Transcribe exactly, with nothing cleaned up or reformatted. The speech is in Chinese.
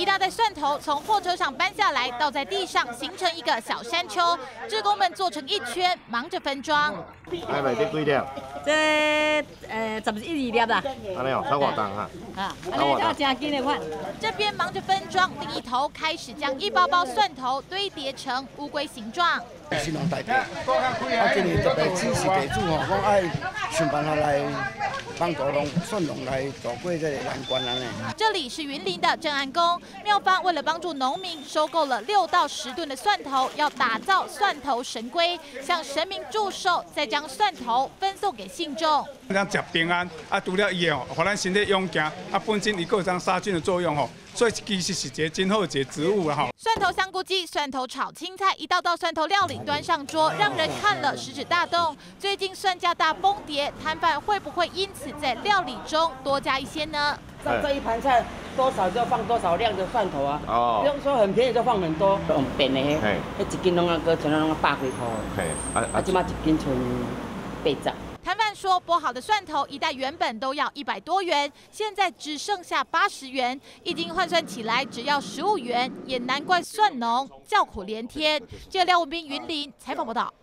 一大袋蒜头从货车上搬下来，倒在地上，形成一个小山丘。志工们做成一圈，忙着分装。 哎，卖这几粒？ 这呃十一二粒啦。 安尼哦，超大档哈。 啊，安尼要真紧的款。 这边忙着分装，另一头开始将一包包蒜头堆叠成乌龟形状。 新郎代表，啊，今年特别指示地主吼，讲爱想办法来帮助农蒜农来走过这个难关安尼。 这里是云林的正安宫庙方，为了帮助农民，收购了六到十吨的蒜头，要打造蒜头神龟，向神明祝寿，再将蒜头分送给信众。 咱食平安，啊，除了伊吼，互咱身体勇健，啊，本身伊有当杀菌的作用吼。 所以其实是一个真好一个植物啊！哈， 蒜头香菇鸡、蒜头炒青菜，一道道蒜头料理端上桌，让人看了食指大动。最近蒜价大崩跌，摊贩会不会因此在料理中多加一些呢？ 像这一盘菜多少就放多少量的蒜头啊， 哦， 不用说很便宜就放很多，用扁的迄，迄一斤拢啊个全拢百几块，嘿，啊啊，即马一斤剩八十。 摊贩说，剥好的蒜头一袋原本都要一百多元，现在只剩下八十元，一斤换算起来只要十五元，也难怪蒜农叫苦连天。记者廖文斌云林采访报道。